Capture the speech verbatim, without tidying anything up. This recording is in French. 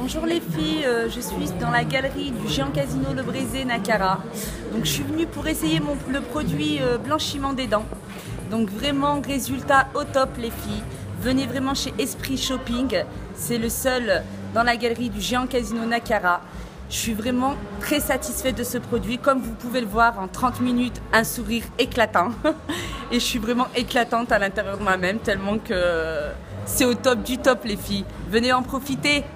Bonjour les filles, euh, je suis dans la galerie du Géant Casino Le Brézé Nakara. Donc je suis venue pour essayer mon, le produit euh, blanchiment des dents. Donc vraiment résultat au top les filles. Venez vraiment chez Esprit Shopping, c'est le seul dans la galerie du Géant Casino Nakara. Je suis vraiment très satisfaite de ce produit. Comme vous pouvez le voir, en trente minutes, un sourire éclatant. Et je suis vraiment éclatante à l'intérieur de moi-même, tellement que c'est au top du top les filles. Venez en profiter.